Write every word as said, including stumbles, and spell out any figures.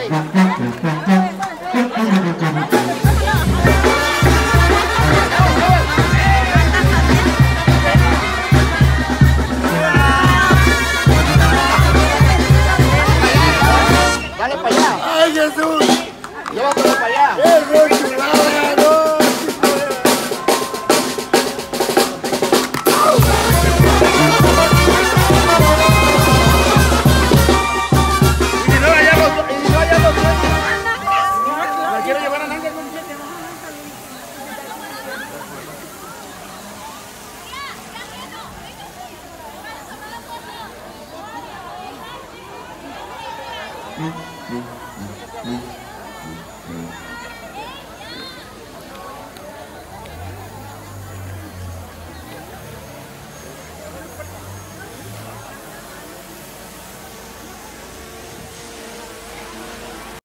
Dale para allá. ¡Ay, Jesús! Llévatelo para allá. ¡Eso es chulada, no! Y no allá los, y no allá los ¿la quiere llevar a Nanga?